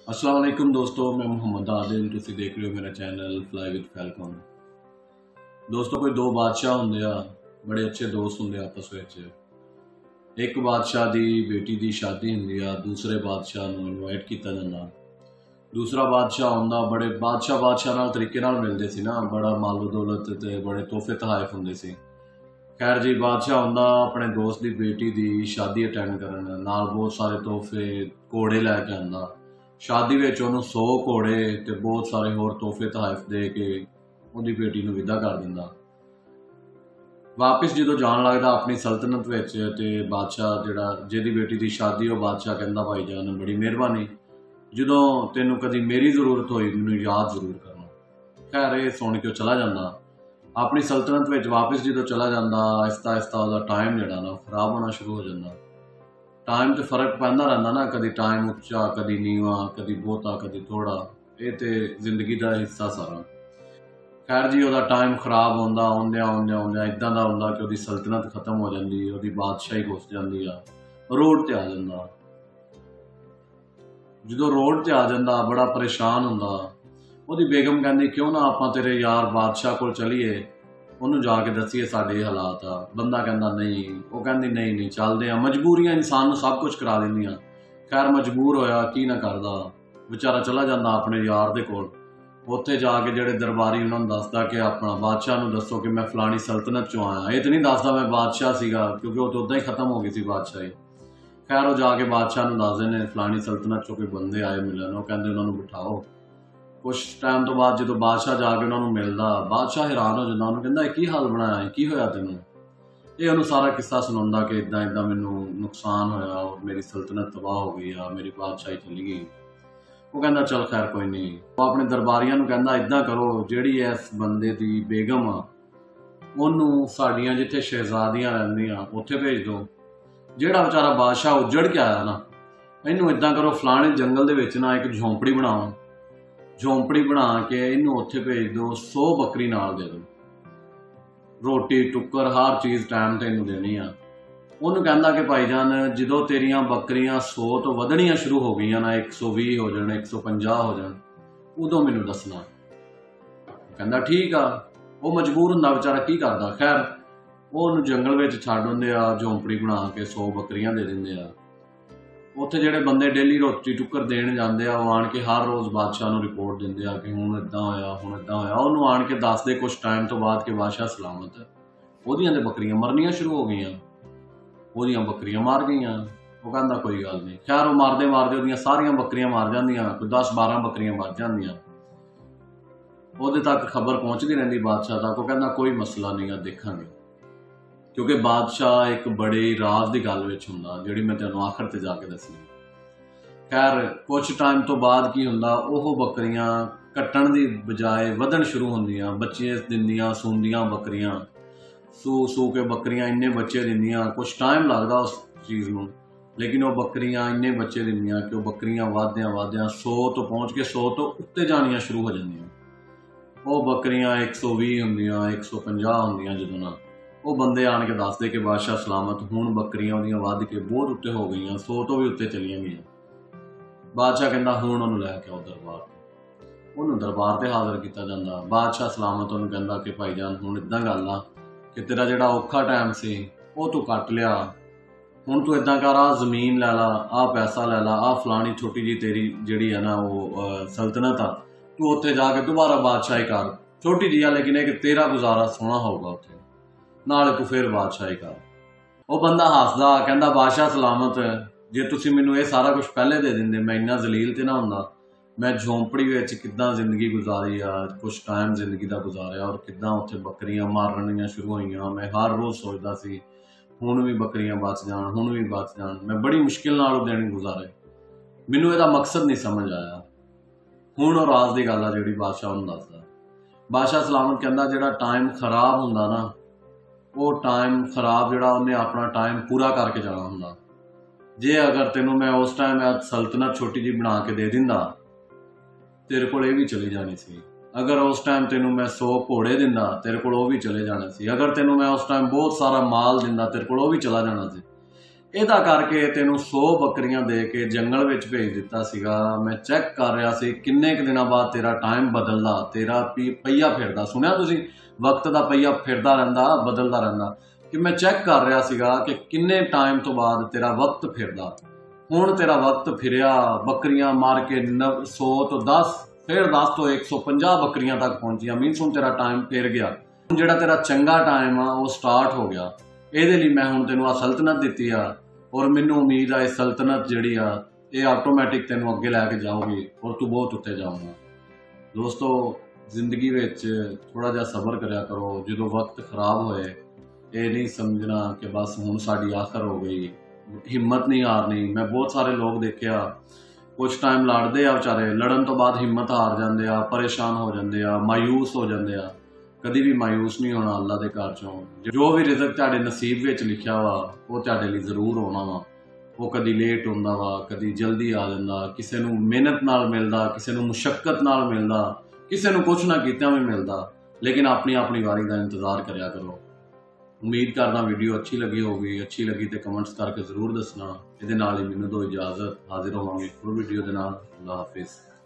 अस्सलाम वालेकुम दोस्तों, मैं मोहम्मद आदिल। तुसी देख रहे हो मेरा चैनल फ्लाई विद फैलकॉन। दोस्तों, कोई दो बादशाह होंगे आ, बड़े अच्छे दोस्त होंगे आपस में। एक बादशाह दी बेटी दी शादी होंगी आ, दूसरे बादशाह नूं इनवाइट किया जाता। दूसरा बादशाह होंदा, बड़े बादशाह नाल तरीके नाल मिलदे सी ना, बड़ा मालो दौलत ते बड़े तोहफे तहाइफ होंदे सी। खैर जी, बादशाह होंदा अपने दोस्त दी बेटी दी शादी अटेंड करन, नाल बहुत सारे तोहफे घोड़े लैके आंदा। शादी विच ओनू 100 घोड़े ते बहुत सारे होर तोहफे तहाइफ दे के ओदी बेटी नूं विदा कर दिंदा। वापस जो जान लगदा अपनी सल्तनत विच ते बादशाह जिहड़ा जिहदी बेटी दी शादी ओ बादशाह कहंदा, भाई जान बड़ी मेहरबानी, जदों तैनूं कदी मेरी जरूरत होई मैनूं याद जरूर करना। खैर ये सुन के चला जांदा। अपनी सल्तनत विच वापस जो चला जांदा, आहिस्ता आहिस्ता ओहदा टाइम जिहड़ा ना खराब होना शुरू हो जांदा। टाइम तो फर्क पैंदा रहिंदा ना, कदी टाइम उच्चा कदी नीवा, कदी बहुता कदी थोड़ा, ये तो जिंदगी का हिस्सा सारा। खैर जी, ओहदा टाइम खराब होंदा, आउंदियां इदां दा हुंदा कि ओहदी सल्तनत खत्म हो जाती, ओहदी बादशाही घुस जाती आ, रोड ते आ जांदा। जो रोड ते आ जांदा बड़ा परेशान हुंदा। ओहदी बेगम कहंदी, क्यों ना आपां तेरे यार बादशाह कोल चलीए, ਉਹਨੂੰ जाके दसीए साढ़े हालात आ। बंदा कहता नहीं, वो कहती नहीं नहीं चलते हैं, मजबूरियां इंसान सब कुछ करा देंदियां। खैर मजबूर होया, की ना करदा, बेचारा चला जाता अपने यार दे कोल। उत्थे जाके जेड़े दरबारी उन्होंने दसदा कि अपना बादशाह नूं दसो कि मैं फलानी सल्तनत चों आया। ये तो नहीं दसदा मैं बादशाह सीगा, क्योंकि वो तो उदा ही खत्म हो गई सी बादशाही। खैर वो जाके बादशाह नूं दसदे ने फलानी सल्तनत चों कोई बंदे आए मिलन, वो कहंदे उन्होंने बिठाओ। कुछ टाइम तो बाद जो बादशाह जाके उन्होंने मिलता, बादशाह हैरान हो जाता, उन्होंने कहता की हाल बनाया, की होया तेनों। ये उन्होंने सारा किस्सा सुनाता कि इदा इदा मैनू नुकसान होया और मेरी सल्तनत तबाह हो गई आ, मेरी बादशाही चली गई। वो कहता चल खैर कोई नहीं। वो अपने दरबारियों को कहता, इदा करो जिहड़ी इस बंदे की बेगम आ उन्होंने साड़ियाँ जिथे शहजादियाँ रहिंदियां उत्थे भेज दो। जिहड़ा बेचारा बादशाह उजड़ के आया ना, इनू इदा करो फलाने जंगल दे विच ना एक झोंपड़ी बनाओ, झोंपड़ी बना के इनू उत्थे भेज दो, 100 बकरी नाल दे दो, रोटी टुक्कर हर चीज़ टाइम ते इनू देनी आ। उन्होंने कहता कि भाईजान जो तेरिया बकरियां 100 तो वधनियां शुरू हो गई ना, 120 हो जाए, 150 हो जाए, उदों मैनू दसना। कहता ठीक आ। वो मजबूर हुंदा बेचारा, की करदा। खैर वो जंगल में छड्ड आउंदे आ, झोंपड़ी बना के 100 बकरियां दे दिंदे आ। उत्थे जिहड़े बंदे डेली रोटी टुक्कर देण जांदे आ, वो आण के हर रोज़ बादशाह नूं रिपोर्ट दिंदे आ कि हुण इदां होया, हुण इदां होया। उहनूं आण के दसदे कुछ टाइम तो बाद कि बादशाह सलामत है। ओहदियां ते बकरियां मरनियां शुरू हो गईयां, ओहदियां बकरियां मर गईयां। वो कहंदा कोई गल नहीं। खैर वो मारदे मारदे ओहदियां सारियां बकरियां मर जांदियां, कोई 10-12 बकरियां बच जांदियां। ओहदे तक खबर पहुंचदी रहिंदी बादशाह तक। वो कहंदा कोई मसला नहीं आ, देखांगे। क्योंकि बादशाह एक बड़े राज की गल विच हुंदा, जिहड़ी मैं तुहानूं आखिर ते जाके दसनी। खैर कुछ टाइम तो बाद की हुंदा, ओह बकरियां कट्टण दी बजाए वधण शुरू होंदियां, बच्चे दिंदियां, सूंदियां बकरियां, सू सू के बकरियां इन्ने बच्चे दिंदियां। कुछ टाइम लगदा उस चीज़ नूं, लेकिन वो बकरियां इन्ने बच्चे दिंदियां कि वो बकरियां वधदियां 100 तो पहुंच के 100 तो उत्ते जानियां शुरू हो जांदियां। वो बकरियां 120 होंदियां, 150 होंदियां। जदों ना वो बंदे आण के दसदे कि बादशाह सलामत, हुण बकरियां ओहदियां वध के बहुत उत्ते हो गईयां, 100 तो भी उत्ते चलियां गईयां। बादशाह कहंदा हुण उहनूं लै के आओ दरबार ते। उहनूं दरबार ते हाज़र किया जांदा। बादशाह सलामत उहनूं कहंदा कि भाईजान हुण इदां गल आ कि तेरा जिहड़ा औखा टाइम सी वो तू कट लिया, हुण तू इदां कर, आ जमीन लै ला, आ पैसा लै ला, आ फलानी छोटी जी तेरी जिहड़ी है ना वो सल्तनत आ, तू उत्थे जाके दोबारा बादशाही कर। छोटी जी आ, लेकिन एक तेरा गुजारा सोहना होगा उत्थे, नाले तू फिर बादशाही कर। वो बंदा हसदा कहंदा, बादशाह सलामत, जे तुसीं मैनूं ये सारा कुछ पहले दे दिंदे मैं इन्ना जलील ते ना हुंदा। मैं झोंपड़ी विच किद्दां जिंदगी गुजारी आ, कुछ टाइम जिंदगी दा गुजारिया, और किद्दां उत्थे बकरियां मारनियां शुरू होईयां। मैं हर रोज़ सोचदा सी हुण भी बकरियां बच जाण, हुण भी बच जाण। मैं बड़ी मुश्किल नाल दिन गुजारे, मैनूं इहदा मकसद नहीं समझ आया। हुण और राज दी गल आ जिहड़ी बादशाह नूं दसदा। बादशाह सलामत कहंदा, जिहड़ा टाइम खराब हुंदा ना, वो टाइम खराब जिहड़ा उन्हें अपना टाइम पूरा करके जाना हुंदा। जे अगर तेनों मैं उस टाइम सल्तनत छोटी जी बना के दे दिंदा, तेरे कोल ये भी चली जानी सी। अगर उस टाइम तेनों मैं 100 घोड़े दिंदा, तेरे कोल वो भी चले जाने सी। अगर तेनों मैं उस टाइम बहुत सारा माल दिंदा, तेरे कोल वो भी चला जाना सी। ਇਹਦਾ ਕਰਕੇ ਤੈਨੂੰ 100 ਬੱਕਰੀਆਂ ਦੇ ਕੇ ਜੰਗਲ ਵਿੱਚ ਭੇਜ ਦਿੱਤਾ ਸੀਗਾ। ਮੈਂ ਚੈੱਕ ਕਰ ਰਿਹਾ ਸੀ ਕਿੰਨੇ ਕੁ ਦਿਨਾਂ ਬਾਅਦ ਤੇਰਾ ਟਾਈਮ ਬਦਲਦਾ, ਤੇਰਾ ਪਹੀਆ ਫਿਰਦਾ। ਸੁਣਿਆ ਤੁਸੀਂ, ਵਕਤ ਦਾ ਪਹੀਆ ਫਿਰਦਾ ਰਹਿੰਦਾ, ਬਦਲਦਾ ਰਹਿੰਦਾ। ਕਿ ਮੈਂ ਚੈੱਕ ਕਰ ਰਿਹਾ ਸੀਗਾ ਕਿ ਕਿੰਨੇ ਟਾਈਮ ਤੋਂ ਬਾਅਦ ਤੇਰਾ ਵਕਤ ਫਿਰਦਾ। ਹੁਣ ਤੇਰਾ ਵਕਤ ਫਿਰਿਆ, ਬੱਕਰੀਆਂ ਮਾਰ ਕੇ 100 ਤੋਂ 10, ਫਿਰ 10 ਤੋਂ 150 ਬੱਕਰੀਆਂ ਤੱਕ ਪਹੁੰਚੀਆਂ। ਮੀਨਸ ਹੁਣ ਤੇਰਾ ਟਾਈਮ ਫਿਰ ਗਿਆ। ਹੁਣ ਜਿਹੜਾ ਤੇਰਾ ਚੰਗਾ ਟਾਈਮ ਆ ਉਹ ਸਟਾਰਟ ਹੋ ਗਿਆ। ਇਹਦੇ ਲਈ ਮੈਂ ਹੁਣ ਤੈਨੂੰ ਆ ਸਲਤਨਤ ਦਿੱਤੀ ਆ, ਔਰ ਮੈਨੂੰ ਉਮੀਦ ਆ ਇਹ ਸਲਤਨਤ ਜਿਹੜੀ ਆ ਇਹ ਆਟੋਮੈਟਿਕ ਤੈਨੂੰ ਅੱਗੇ ਲੈ ਕੇ ਜਾਊਗੀ ਔਰ ਤੂੰ ਬਹੁਤ ਉੱਤੇ ਜਾਊਗਾ। ਦੋਸਤੋ, ਜ਼ਿੰਦਗੀ ਵਿੱਚ ਥੋੜਾ ਜਿਹਾ ਸਬਰ ਕਰਿਆ ਕਰੋ। ਜਦੋਂ ਵਕਤ ਖਰਾਬ ਹੋਏ ਇਹ ਨਹੀਂ ਸਮਝਣਾ ਕਿ ਬਸ ਹੁਣ ਸਾਡੀ ਆਖਰ ਹੋ ਗਈ। ਹਿੰਮਤ ਨਹੀਂ ਹਾਰਨੀ। ਮੈਂ ਬਹੁਤ ਸਾਰੇ ਲੋਕ ਦੇਖਿਆ, ਕੁਛ ਟਾਈਮ ਲੜਦੇ ਆ ਵਿਚਾਰੇ, ਲੜਨ ਤੋਂ ਬਾਅਦ ਹਿੰਮਤ ਹਾਰ ਜਾਂਦੇ ਆ, ਪਰੇਸ਼ਾਨ ਹੋ ਜਾਂਦੇ ਆ, ਮਾਯੂਸ ਹੋ ਜਾਂਦੇ ਆ। ਕਦੀ ਵੀ ਮਾਯੂਸ ਨਹੀਂ ਹੋਣਾ ਅੱਲਾ ਦੇ ਘਰ ਚੋਂ। ਜੋ ਵੀ ਰਿਜ਼ਕ ਤੁਹਾਡੇ ਨਸੀਬ ਵਿੱਚ ਲਿਖਿਆ ਵਾ ਉਹ ਤੁਹਾਡੇ ਲਈ ਜ਼ਰੂਰ ਹੋਣਾ ਵਾ। ਉਹ ਕਦੀ ਲੇਟ ਹੁੰਦਾ ਵਾ, ਕਦੀ ਜਲਦੀ ਆ ਜਾਂਦਾ। ਕਿਸੇ ਨੂੰ ਮਿਹਨਤ ਨਾਲ ਮਿਲਦਾ, ਕਿਸੇ ਨੂੰ ਮੁਸ਼ੱਕਤ ਨਾਲ ਮਿਲਦਾ, ਕਿਸੇ ਨੂੰ ਕੁਛ ਨਾ ਕੀਤਿਆਂ ਵੀ ਮਿਲਦਾ। ਲੇਕਿਨ ਆਪਣੀ ਆਪਣੀ ਵਾਰੀ ਦਾ ਇੰਤਜ਼ਾਰ ਕਰਿਆ ਕਰੋ। ਉਮੀਦ ਕਰਦਾ ਵੀਡੀਓ ਅੱਛੀ ਲੱਗੀ ਹੋਊਗੀ। ਅੱਛੀ ਲੱਗੀ ਤੇ ਕਮੈਂਟਸ ਕਰਕੇ ਜ਼ਰੂਰ ਦੱਸਣਾ। ਇਹਦੇ ਨਾਲ ਹੀ ਮੈਨੂੰ ਦਿਓ ਇਜਾਜ਼ਤ। ਹਾਜ਼ਰ ਹੋਵਾਂਗੇ ਹੋਰ ਵੀਡੀਓ ਦੇ ਨਾਲ। ਅੱਲਾ ਹਾਫਿਜ਼।